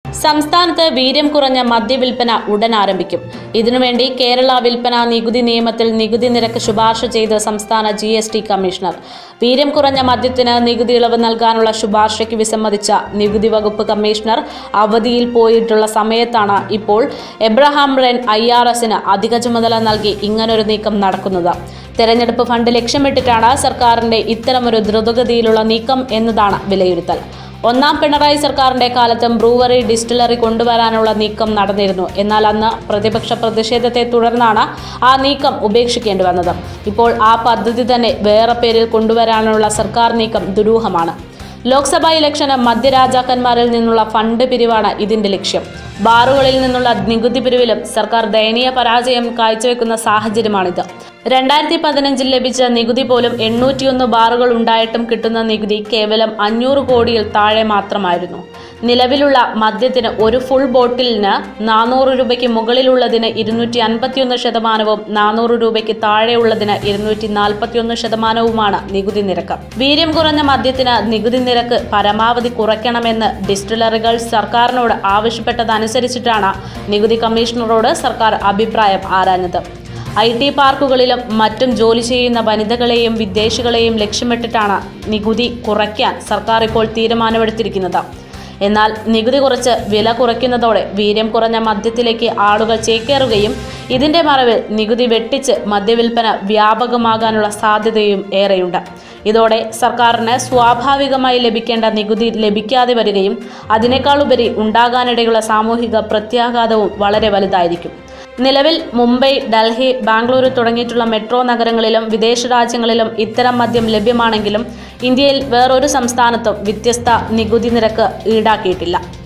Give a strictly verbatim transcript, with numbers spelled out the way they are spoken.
സംസ്ഥാനത്ത് വീര്യം കുറഞ്ഞ മദ്യവിൽപ്പന ഉടൻ ആരംഭിക്കും. ഇതിനുവേണ്ടി കേരള വിൽപ്പന നികുതി നിയമത്തിൽ നികുതി നിരക്ക് ശുപാർശ ചെയ്ത് സംസ്ഥാന ജി എസ് ടി കമ്മീഷണർ. വീര്യം കുറഞ്ഞ മദ്യത്തിന് നികുതി ഇളവ് നൽകാനുള്ള ശുപാർശയ്ക്ക് വിസമ്മതിച്ച നികുതി വകുപ്പ് കമ്മീഷണർ അവധിയിൽ പോയിട്ടുള്ള സമയത്താണ് ഇപ്പോൾ എബ്രഹാം റെൻ ഐ ആർ എസിന് അധിക ചുമതല നൽകി ഇങ്ങനൊരു നീക്കം നടക്കുന്നത്. തെരഞ്ഞെടുപ്പ് ഫണ്ട് ലക്ഷ്യമിട്ടിട്ടാണ് സർക്കാരിന്റെ ഇത്തരമൊരു ദ്രുതഗതിയിലുള്ള നീക്കം എന്നതാണ് വിലയിരുത്തൽ. ഒന്നാം പിണറായി സർക്കാരിന്റെ കാലത്തും ബ്രൂവറി ഡിസ്റ്റിലറി കൊണ്ടുവരാനുള്ള നീക്കം നടന്നിരുന്നു. എന്നാൽ അന്ന് പ്രതിപക്ഷ പ്രതിഷേധത്തെ തുടർന്നാണ് ആ നീക്കം ഉപേക്ഷിക്കേണ്ടി വന്നത്. ഇപ്പോൾ ആ പദ്ധതി തന്നെ വേറെ പേരിൽ കൊണ്ടുവരാനുള്ള സർക്കാർ നീക്കം ദുരൂഹമാണ്. ലോക്സഭാ ഇലക്ഷന് മദ്യരാജാക്കന്മാരിൽ നിന്നുള്ള ഫണ്ട് പിരിവാണ് ഇതിന്റെ ലക്ഷ്യം. ബാറുകളിൽ നിന്നുള്ള നികുതി പിരിവിലും സർക്കാർ ദയനീയ പരാജയം കാഴ്ചവെക്കുന്ന സാഹചര്യമാണിത്. രണ്ടായിരത്തി പതിനഞ്ചിൽ ലഭിച്ച നികുതി പോലും എണ്ണൂറ്റിയൊന്ന് ബാറുകൾ ഉണ്ടായിട്ടും കിട്ടുന്ന നികുതി കേവലം അഞ്ഞൂറ് കോടിയിൽ താഴെ മാത്രമായിരുന്നു. നിലവിലുള്ള മദ്യത്തിന് ഒരു ഫുൾ ബോട്ടിലിന് നാനൂറ് രൂപയ്ക്ക് മുകളിലുള്ളതിന് ഇരുന്നൂറ്റി അൻപത്തിയൊന്ന് ശതമാനവും നാനൂറ് രൂപയ്ക്ക് താഴെയുള്ളതിന് ഇരുന്നൂറ്റി നാൽപ്പത്തിയൊന്ന് ശതമാനവുമാണ് നികുതി നിരക്ക്. വീര്യം കുറഞ്ഞ മദ്യത്തിന് നികുതി നിരക്ക് പരമാവധി കുറയ്ക്കണമെന്ന് ഡിസ്റ്റിലറികൾ സർക്കാരിനോട് ആവശ്യപ്പെട്ടതനുസരിച്ചിട്ടാണ് നികുതി കമ്മീഷണറോട് സർക്കാർ അഭിപ്രായം ആരാഞ്ഞത്. ഐ ടി പാർക്കുകളിലും മറ്റും ജോലി ചെയ്യുന്ന വനിതകളെയും വിദേശികളെയും ലക്ഷ്യമിട്ടിട്ടാണ് നികുതി കുറയ്ക്കാൻ സർക്കാർ ഇപ്പോൾ തീരുമാനമെടുത്തിരിക്കുന്നത്. എന്നാൽ നികുതി കുറച്ച് വില കുറയ്ക്കുന്നതോടെ വീര്യം കുറഞ്ഞ മദ്യത്തിലേക്ക് ആളുകൾ ചേക്കേറുകയും ഇതിന്റെ മറവിൽ നികുതി വെട്ടിച്ച് മദ്യവിൽപ്പന വ്യാപകമാകാനുള്ള സാധ്യതയും ഏറെയുണ്ട്. ഇതോടെ സർക്കാരിന് സ്വാഭാവികമായി ലഭിക്കേണ്ട നികുതി ലഭിക്കാതെ വരികയും അതിനേക്കാളുപരി ഉണ്ടാകാനിടയുള്ള സാമൂഹിക പ്രത്യാഘാതവും വളരെ വലുതായിരിക്കും. നിലവിൽ മുംബൈ, ഡൽഹി, ബാംഗ്ലൂരു തുടങ്ങിയിട്ടുള്ള മെട്രോ നഗരങ്ങളിലും വിദേശ രാജ്യങ്ങളിലും ഇത്തരം മദ്യം ലഭ്യമാണെങ്കിലും ഇന്ത്യയിൽ വേറൊരു സംസ്ഥാനത്തും വ്യത്യസ്ത നികുതി നിരക്ക് ഈടാക്കിയിട്ടില്ല.